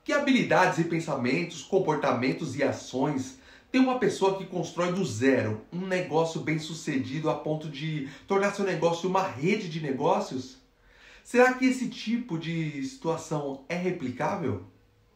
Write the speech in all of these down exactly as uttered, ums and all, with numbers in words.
Que habilidades e pensamentos, comportamentos e ações tem uma pessoa que constrói do zero um negócio bem-sucedido a ponto de tornar seu negócio uma rede de negócios? Será que esse tipo de situação é replicável?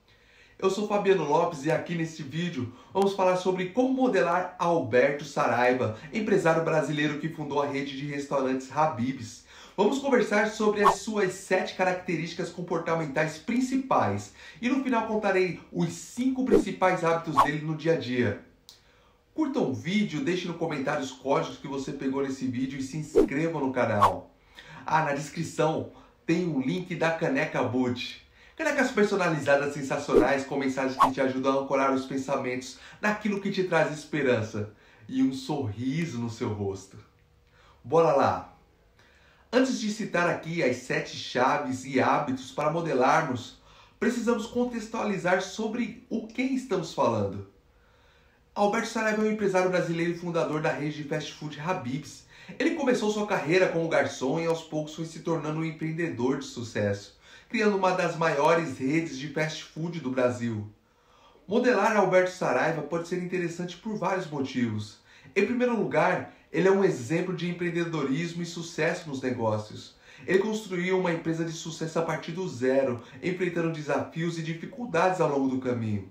Eu sou Fabiano Lopes e aqui neste vídeo vamos falar sobre como modelar Alberto Saraiva, empresário brasileiro que fundou a rede de restaurantes Habib's. Vamos conversar sobre as suas sete características comportamentais principais e no final contarei os cinco principais hábitos dele no dia a dia. Curta o vídeo, deixe no comentário os códigos que você pegou nesse vídeo e se inscreva no canal. Ah, na descrição tem o link da Caneca Boot. Canecas personalizadas sensacionais com mensagens que te ajudam a ancorar os pensamentos naquilo que te traz esperança e um sorriso no seu rosto. Bora lá! Antes de citar aqui as sete chaves e hábitos para modelarmos, precisamos contextualizar sobre o que estamos falando. Alberto Saraiva é um empresário brasileiro e fundador da rede de fast food Habib's. Ele começou sua carreira como garçom e aos poucos foi se tornando um empreendedor de sucesso, criando uma das maiores redes de fast food do Brasil. Modelar Alberto Saraiva pode ser interessante por vários motivos. Em primeiro lugar, ele é um exemplo de empreendedorismo e sucesso nos negócios. Ele construiu uma empresa de sucesso a partir do zero, enfrentando desafios e dificuldades ao longo do caminho.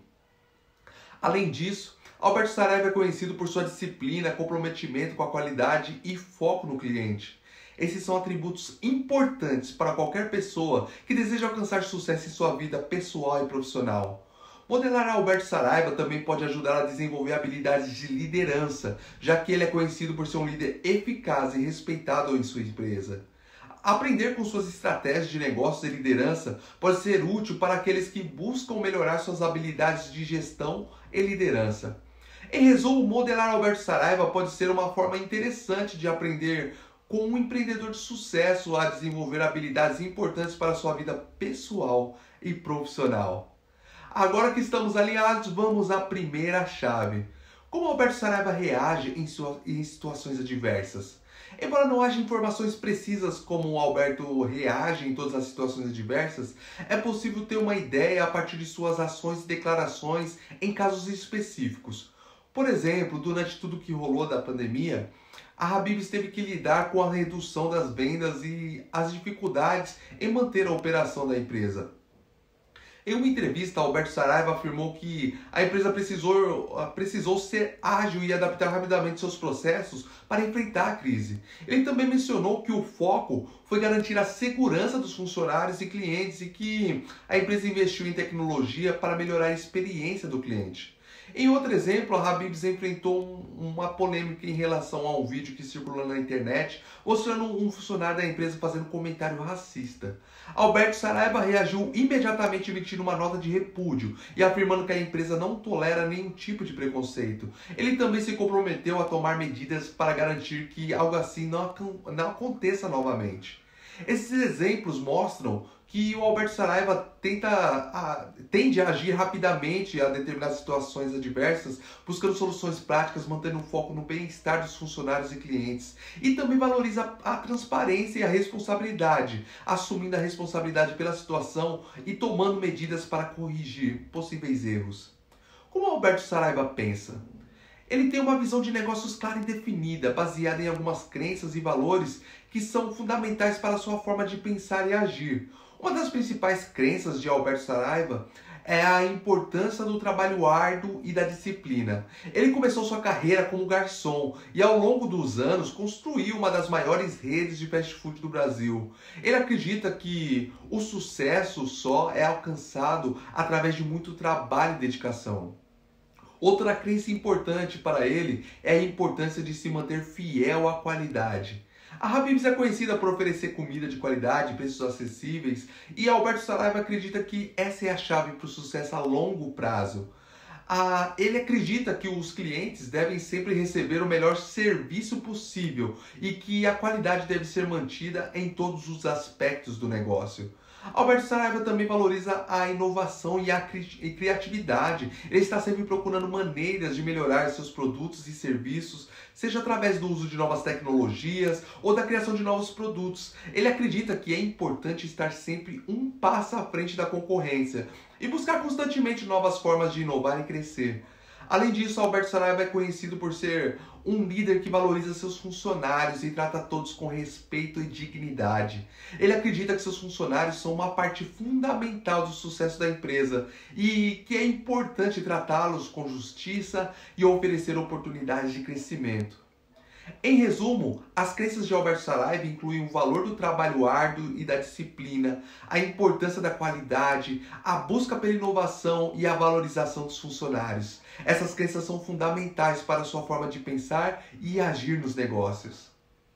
Além disso, Alberto Saraiva é conhecido por sua disciplina, comprometimento com a qualidade e foco no cliente. Esses são atributos importantes para qualquer pessoa que deseja alcançar sucesso em sua vida pessoal e profissional. Modelar Alberto Saraiva também pode ajudar a desenvolver habilidades de liderança, já que ele é conhecido por ser um líder eficaz e respeitado em sua empresa. Aprender com suas estratégias de negócios e liderança pode ser útil para aqueles que buscam melhorar suas habilidades de gestão e liderança. Em resumo, modelar Alberto Saraiva pode ser uma forma interessante de aprender com um empreendedor de sucesso a desenvolver habilidades importantes para a sua vida pessoal e profissional. Agora que estamos alinhados, vamos à primeira chave. Como Alberto Saraiva reage em, sua, em situações adversas? Embora não haja informações precisas como o Alberto reage em todas as situações adversas, é possível ter uma ideia a partir de suas ações e declarações em casos específicos. Por exemplo, durante tudo que rolou da pandemia, a Habib's teve que lidar com a redução das vendas e as dificuldades em manter a operação da empresa. Em uma entrevista, Alberto Saraiva afirmou que a empresa precisou, precisou ser ágil e adaptar rapidamente seus processos para enfrentar a crise. Ele também mencionou que o foco foi garantir a segurança dos funcionários e clientes e que a empresa investiu em tecnologia para melhorar a experiência do cliente. Em outro exemplo, a Habib's enfrentou uma polêmica em relação a um vídeo que circulou na internet mostrando um funcionário da empresa fazendo comentário racista. Alberto Saraiva reagiu imediatamente emitindo uma nota de repúdio e afirmando que a empresa não tolera nenhum tipo de preconceito. Ele também se comprometeu a tomar medidas para garantir que algo assim não, não aconteça novamente. Esses exemplos mostram que o Alberto Saraiva tenta, a, tende a agir rapidamente a determinadas situações adversas, buscando soluções práticas, mantendo o foco no bem-estar dos funcionários e clientes. E também valoriza a, a transparência e a responsabilidade, assumindo a responsabilidade pela situação e tomando medidas para corrigir possíveis erros. Como Alberto Saraiva pensa? Ele tem uma visão de negócios clara e definida, baseada em algumas crenças e valores que são fundamentais para a sua forma de pensar e agir. Uma das principais crenças de Alberto Saraiva é a importância do trabalho árduo e da disciplina. Ele começou sua carreira como garçom e ao longo dos anos construiu uma das maiores redes de fast food do Brasil. Ele acredita que o sucesso só é alcançado através de muito trabalho e dedicação. Outra crença importante para ele é a importância de se manter fiel à qualidade. A Habib's é conhecida por oferecer comida de qualidade, preços acessíveis, e Alberto Saraiva acredita que essa é a chave para o sucesso a longo prazo. Ah, ele acredita que os clientes devem sempre receber o melhor serviço possível e que a qualidade deve ser mantida em todos os aspectos do negócio. Alberto Saraiva também valoriza a inovação e a cri- e criatividade. Ele está sempre procurando maneiras de melhorar seus produtos e serviços, seja através do uso de novas tecnologias ou da criação de novos produtos. Ele acredita que é importante estar sempre um passo à frente da concorrência e buscar constantemente novas formas de inovar e crescer. Além disso, Alberto Saraiva é conhecido por ser um líder que valoriza seus funcionários e trata todos com respeito e dignidade. Ele acredita que seus funcionários são uma parte fundamental do sucesso da empresa e que é importante tratá-los com justiça e oferecer oportunidades de crescimento. Em resumo, as crenças de Alberto Saraiva incluem o valor do trabalho árduo e da disciplina, a importância da qualidade, a busca pela inovação e a valorização dos funcionários. Essas crenças são fundamentais para a sua forma de pensar e agir nos negócios.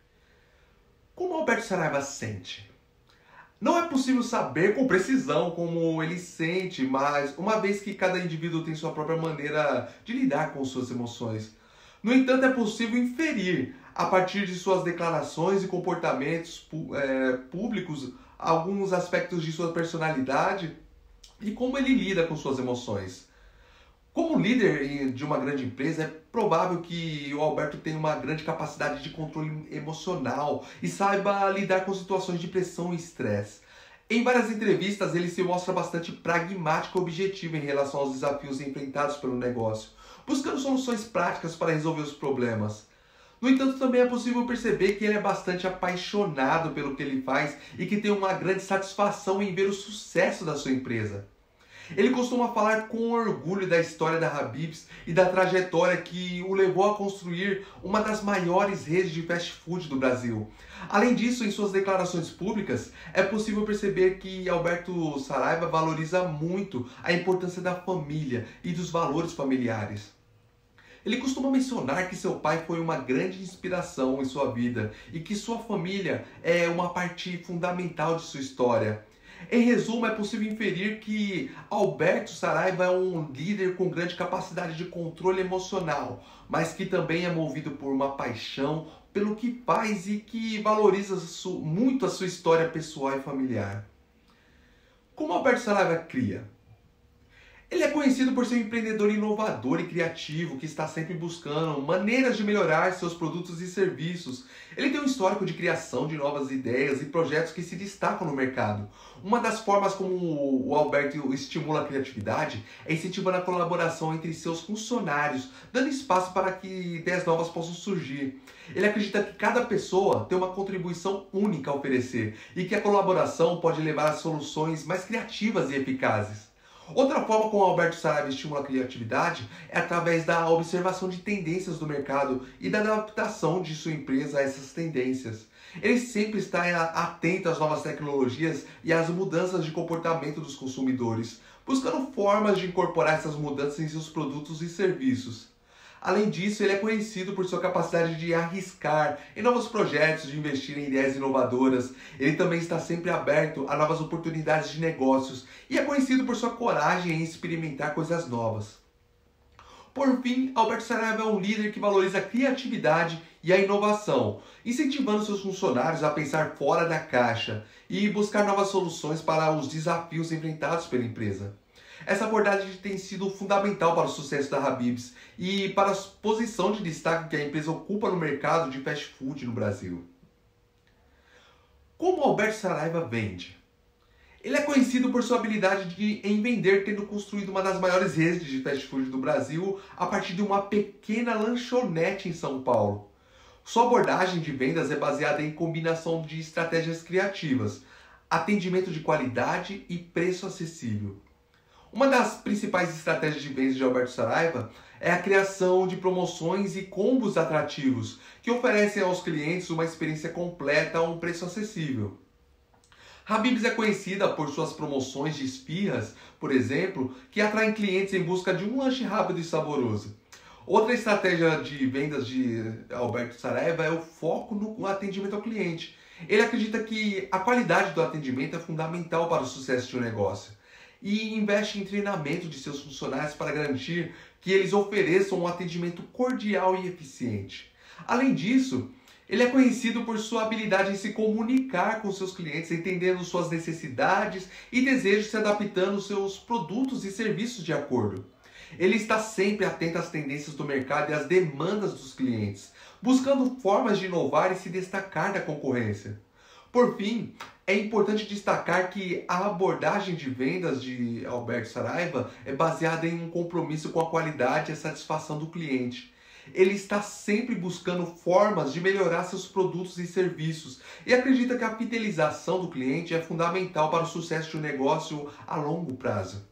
Como Alberto Saraiva sente? Não é possível saber com precisão como ele sente, mas uma vez que cada indivíduo tem sua própria maneira de lidar com suas emoções. No entanto, é possível inferir, a partir de suas declarações e comportamentos é, públicos, alguns aspectos de sua personalidade e como ele lida com suas emoções. Como líder de uma grande empresa, é provável que o Alberto tenha uma grande capacidade de controle emocional e saiba lidar com situações de pressão e estresse. Em várias entrevistas, ele se mostra bastante pragmático e objetivo em relação aos desafios enfrentados pelo negócio, buscando soluções práticas para resolver os problemas. No entanto, também é possível perceber que ele é bastante apaixonado pelo que ele faz e que tem uma grande satisfação em ver o sucesso da sua empresa. Ele costuma falar com orgulho da história da Habib's e da trajetória que o levou a construir uma das maiores redes de fast food do Brasil. Além disso, em suas declarações públicas, é possível perceber que Alberto Saraiva valoriza muito a importância da família e dos valores familiares. Ele costuma mencionar que seu pai foi uma grande inspiração em sua vida e que sua família é uma parte fundamental de sua história. Em resumo, é possível inferir que Alberto Saraiva é um líder com grande capacidade de controle emocional, mas que também é movido por uma paixão pelo que faz e que valoriza muito a sua história pessoal e familiar. Como Alberto Saraiva cria? Ele é conhecido por ser um empreendedor inovador e criativo que está sempre buscando maneiras de melhorar seus produtos e serviços. Ele tem um histórico de criação de novas ideias e projetos que se destacam no mercado. Uma das formas como o Alberto estimula a criatividade é incentivando a colaboração entre seus funcionários, dando espaço para que ideias novas possam surgir. Ele acredita que cada pessoa tem uma contribuição única a oferecer e que a colaboração pode levar a soluções mais criativas e eficazes. Outra forma como Alberto Saraiva estimula a criatividade é através da observação de tendências do mercado e da adaptação de sua empresa a essas tendências. Ele sempre está atento às novas tecnologias e às mudanças de comportamento dos consumidores, buscando formas de incorporar essas mudanças em seus produtos e serviços. Além disso, ele é conhecido por sua capacidade de arriscar em novos projetos, de investir em ideias inovadoras. Ele também está sempre aberto a novas oportunidades de negócios e é conhecido por sua coragem em experimentar coisas novas. Por fim, Alberto Saraiva é um líder que valoriza a criatividade e a inovação, incentivando seus funcionários a pensar fora da caixa e buscar novas soluções para os desafios enfrentados pela empresa. Essa abordagem tem sido fundamental para o sucesso da Habib's e para a posição de destaque que a empresa ocupa no mercado de fast food no Brasil. Como Alberto Saraiva vende? Ele é conhecido por sua habilidade de, em vender, tendo construído uma das maiores redes de fast food do Brasil a partir de uma pequena lanchonete em São Paulo. Sua abordagem de vendas é baseada em combinação de estratégias criativas, atendimento de qualidade e preço acessível. Uma das principais estratégias de vendas de Alberto Saraiva é a criação de promoções e combos atrativos que oferecem aos clientes uma experiência completa a um preço acessível. Habib's é conhecida por suas promoções de esfirras, por exemplo, que atraem clientes em busca de um lanche rápido e saboroso. Outra estratégia de vendas de Alberto Saraiva é o foco no atendimento ao cliente. Ele acredita que a qualidade do atendimento é fundamental para o sucesso de um negócio e investe em treinamento de seus funcionários para garantir que eles ofereçam um atendimento cordial e eficiente. Além disso, Ele é conhecido por sua habilidade em se comunicar com seus clientes, entendendo suas necessidades e desejos, se adaptando aos seus produtos e serviços de acordo. Ele está sempre atento às tendências do mercado e às demandas dos clientes, buscando formas de inovar e se destacar da concorrência. Por fim, é importante destacar que a abordagem de vendas de Alberto Saraiva é baseada em um compromisso com a qualidade e a satisfação do cliente. Ele está sempre buscando formas de melhorar seus produtos e serviços e acredita que a fidelização do cliente é fundamental para o sucesso de um negócio a longo prazo.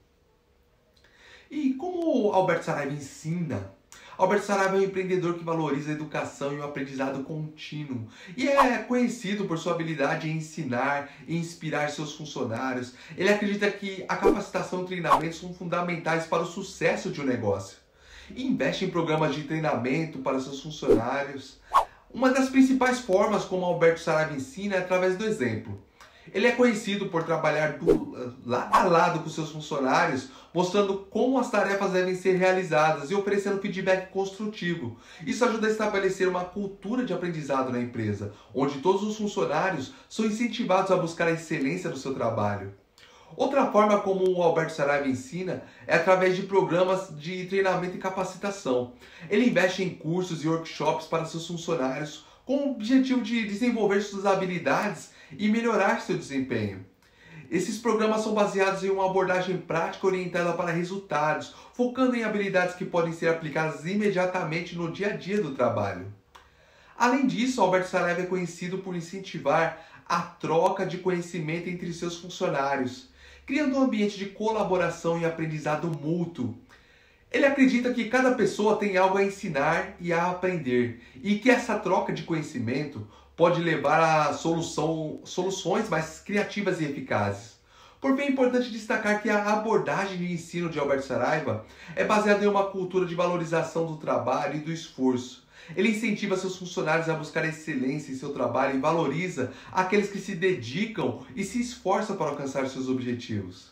E como Alberto Saraiva ensina? Alberto Saraiva é um empreendedor que valoriza a educação e o aprendizado contínuo e é conhecido por sua habilidade em ensinar e inspirar seus funcionários. Ele acredita que a capacitação e treinamento são fundamentais para o sucesso de um negócio. E investe em programas de treinamento para seus funcionários. Uma das principais formas como Alberto Saraiva ensina é através do exemplo. Ele é conhecido por trabalhar do, lado a lado com seus funcionários, mostrando como as tarefas devem ser realizadas e oferecendo feedback construtivo. Isso ajuda a estabelecer uma cultura de aprendizado na empresa, onde todos os funcionários são incentivados a buscar a excelência no seu trabalho. Outra forma como o Alberto Saraiva ensina é através de programas de treinamento e capacitação. Ele investe em cursos e workshops para seus funcionários com o objetivo de desenvolver suas habilidades e melhorar seu desempenho. Esses programas são baseados em uma abordagem prática orientada para resultados, focando em habilidades que podem ser aplicadas imediatamente no dia a dia do trabalho. Além disso, Alberto Saraiva é conhecido por incentivar a troca de conhecimento entre seus funcionários, criando um ambiente de colaboração e aprendizado mútuo. Ele acredita que cada pessoa tem algo a ensinar e a aprender, e que essa troca de conhecimento pode levar a solução, soluções mais criativas e eficazes. Por fim, é importante destacar que a abordagem de ensino de Alberto Saraiva é baseada em uma cultura de valorização do trabalho e do esforço. Ele incentiva seus funcionários a buscar excelência em seu trabalho e valoriza aqueles que se dedicam e se esforçam para alcançar seus objetivos.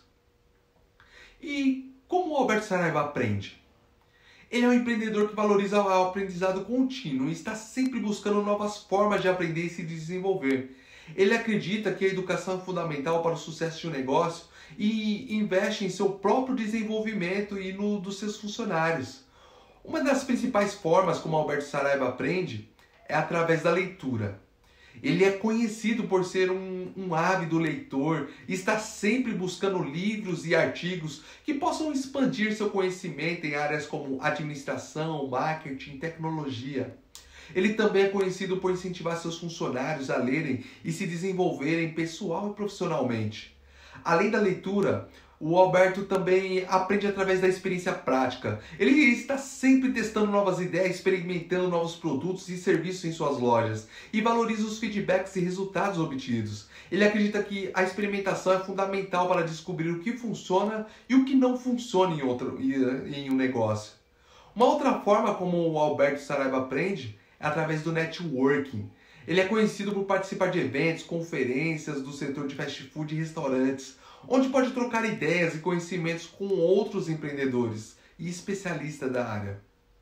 E como o Alberto Saraiva aprende? Ele é um empreendedor que valoriza o aprendizado contínuo e está sempre buscando novas formas de aprender e se desenvolver. Ele acredita que a educação é fundamental para o sucesso de um negócio e investe em seu próprio desenvolvimento e no dos seus funcionários. Uma das principais formas como Alberto Saraiva aprende é através da leitura. Ele é conhecido por ser um, um ávido leitor e está sempre buscando livros e artigos que possam expandir seu conhecimento em áreas como administração, marketing, tecnologia. Ele também é conhecido por incentivar seus funcionários a lerem e se desenvolverem pessoal e profissionalmente. Além da leitura, o Alberto também aprende através da experiência prática. Ele está sempre testando novas ideias, experimentando novos produtos e serviços em suas lojas e valoriza os feedbacks e resultados obtidos. Ele acredita que a experimentação é fundamental para descobrir o que funciona e o que não funciona em, outro, em um negócio. Uma outra forma como o Alberto Saraiva aprende é através do networking. Ele é conhecido por participar de eventos, conferências do setor de fast food e restaurantes, onde pode trocar ideias e conhecimentos com outros empreendedores e especialistas da área.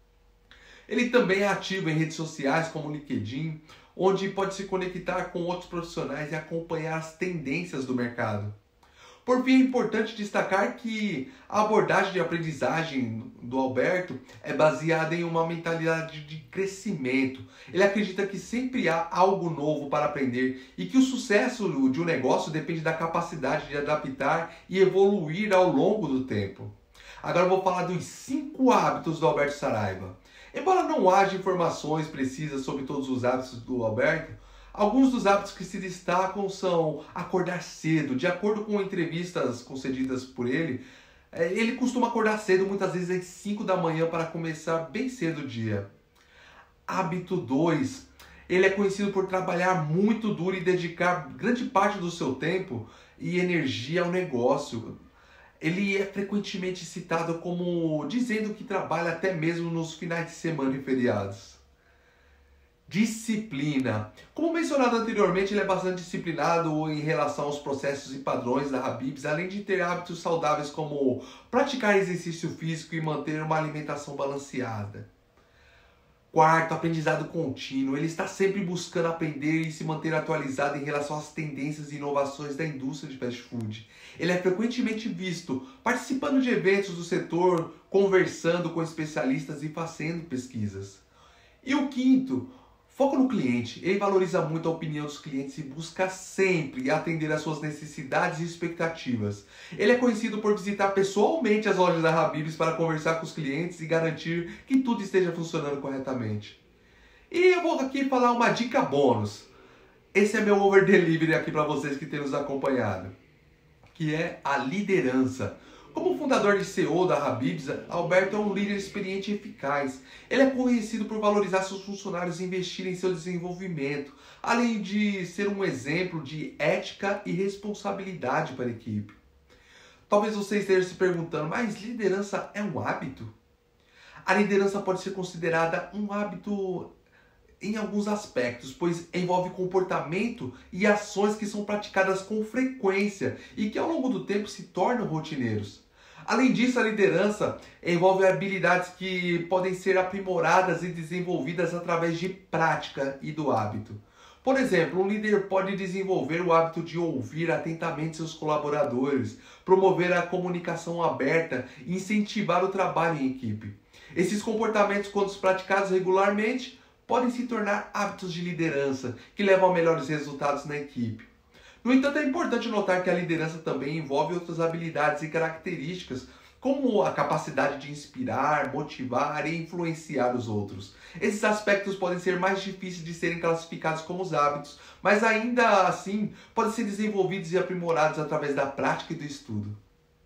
Ele também é ativo em redes sociais como o LinkedIn, onde pode se conectar com outros profissionais e acompanhar as tendências do mercado. Por fim, é importante destacar que a abordagem de aprendizagem do Alberto é baseada em uma mentalidade de crescimento. Ele acredita que sempre há algo novo para aprender e que o sucesso de um negócio depende da capacidade de adaptar e evoluir ao longo do tempo. Agora eu vou falar dos cinco hábitos do Alberto Saraiva. Embora não haja informações precisas sobre todos os hábitos do Alberto, alguns dos hábitos que se destacam são acordar cedo. De acordo com entrevistas concedidas por ele, ele costuma acordar cedo, muitas vezes às cinco da manhã, para começar bem cedo o dia. Hábito dois. Ele é conhecido por trabalhar muito duro e dedicar grande parte do seu tempo e energia ao negócio. Ele é frequentemente citado como dizendo que trabalha até mesmo nos finais de semana e feriados. Disciplina. Como mencionado anteriormente, ele é bastante disciplinado em relação aos processos e padrões da Habib's, além de ter hábitos saudáveis como praticar exercício físico e manter uma alimentação balanceada. Quarto, aprendizado contínuo. Ele está sempre buscando aprender e se manter atualizado em relação às tendências e inovações da indústria de fast food. Ele é frequentemente visto participando de eventos do setor, conversando com especialistas e fazendo pesquisas. E o quinto, foco no cliente. Ele valoriza muito a opinião dos clientes e busca sempre atender às suas necessidades e expectativas. Ele é conhecido por visitar pessoalmente as lojas da Habib's para conversar com os clientes e garantir que tudo esteja funcionando corretamente. E eu vou aqui falar uma dica bônus. Esse é meu over delivery aqui para vocês que têm nos acompanhado, que é a liderança. Como fundador e C E O da Habib's, Alberto é um líder experiente e eficaz. Ele é conhecido por valorizar seus funcionários e investir em seu desenvolvimento, além de ser um exemplo de ética e responsabilidade para a equipe. Talvez você esteja se perguntando, mas liderança é um hábito? A liderança pode ser considerada um hábito em alguns aspectos, pois envolve comportamento e ações que são praticadas com frequência e que ao longo do tempo se tornam rotineiros. Além disso, a liderança envolve habilidades que podem ser aprimoradas e desenvolvidas através de prática e do hábito. Por exemplo, um líder pode desenvolver o hábito de ouvir atentamente seus colaboradores, promover a comunicação aberta e incentivar o trabalho em equipe. Esses comportamentos, quando praticados regularmente, podem se tornar hábitos de liderança que levam a melhores resultados na equipe. No entanto, é importante notar que a liderança também envolve outras habilidades e características, como a capacidade de inspirar, motivar e influenciar os outros. Esses aspectos podem ser mais difíceis de serem classificados como os hábitos, mas ainda assim podem ser desenvolvidos e aprimorados através da prática e do estudo.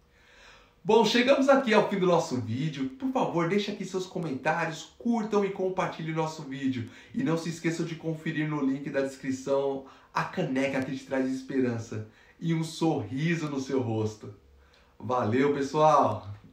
Bom, chegamos aqui ao fim do nosso vídeo. Por favor, deixe aqui seus comentários, curtam e compartilhem o nosso vídeo. E não se esqueçam de conferir no link da descrição a caneca que te traz esperança e um sorriso no seu rosto. Valeu, pessoal!